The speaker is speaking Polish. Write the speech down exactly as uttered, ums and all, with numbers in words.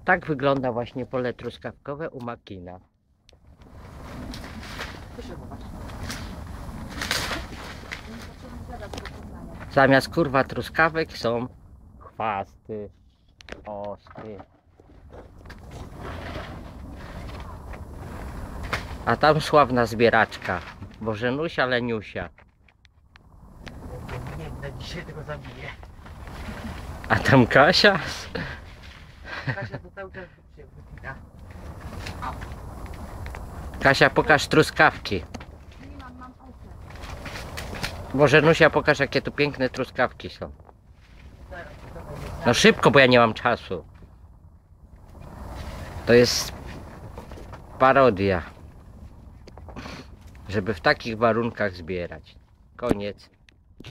Tak wygląda właśnie pole truskawkowe u Makina. Zamiast kurwa truskawek są chwasty, osty. A tam sławna zbieraczka, Bożenusia Leniusia. Nie wiem, dzisiaj tego zabiję. A tam Kasia? Kasia to cały czas się wypina. Kasia, pokaż truskawki. Bożenusia, pokaż, jakie tu piękne truskawki są. No szybko, bo ja nie mam czasu. To jest parodia, żeby w takich warunkach zbierać. Koniec.